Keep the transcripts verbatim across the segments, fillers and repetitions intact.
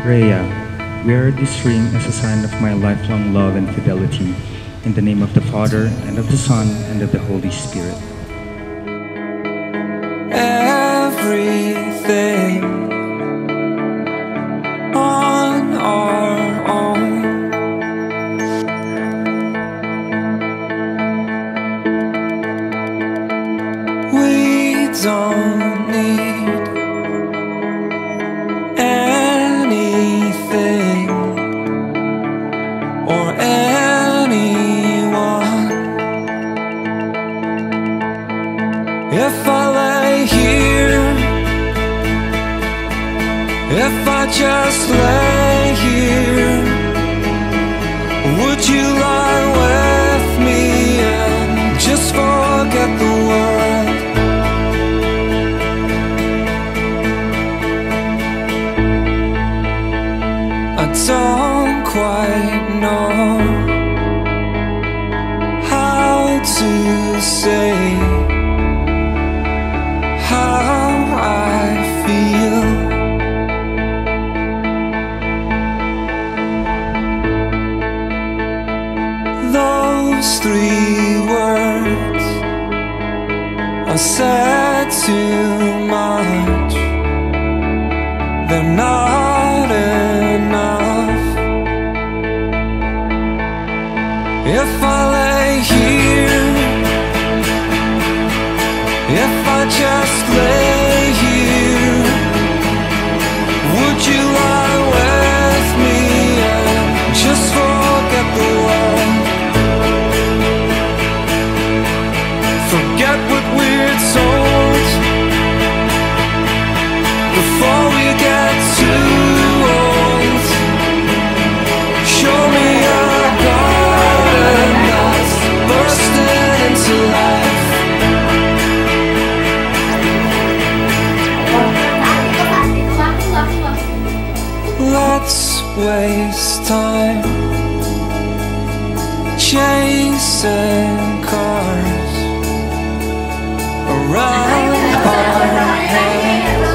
Rhea, wear this ring as a sign of my lifelong love and fidelity. In the name of the Father, and of the Son, and of the Holy Spirit. Everything on our own. We don't need anything or anyone. If I lay here, if I just lay here, would you lie with me and just forget the world? I don't quite know how to say how I feel. Those three words are said too much. They're not enough. If I lay here, if I just lay here, would you lie with me and just forget the world? Forget what we're told before we get too old. Show me a garden that's bursting into life. Let's waste time chasing cars around our heads.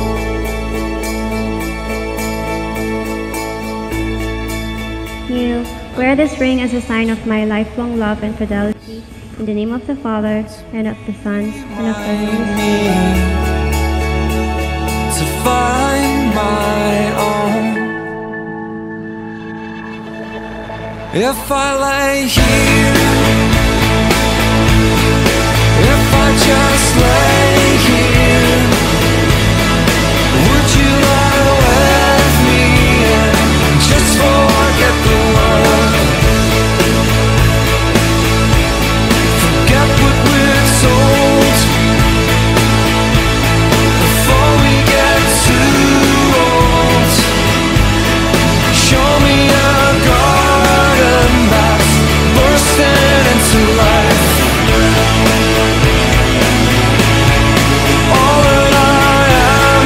You wear this ring as a sign of my lifelong love and fidelity. In the name of the Father, and of the Son, and of the Holy Spirit. To find my own. If I lay here, if I just lay here, would you lie with me and just forget the world? Forget what we're told before we get too old. Show me a garden that's bursting into life. All that I am,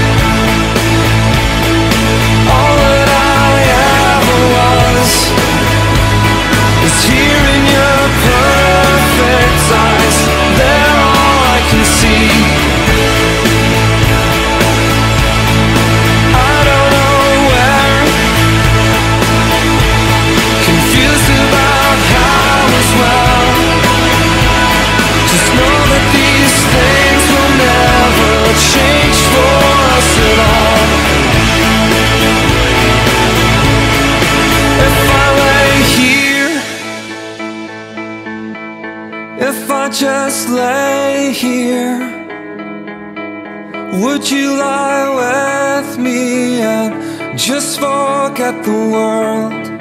all that I ever was, is here in your perfect eyes. They're all I can see. I don't know where, confused about how as well. Just know that these things will never change for us at all. If I lay here, if I just lay here, would you lie with me and just forget the world?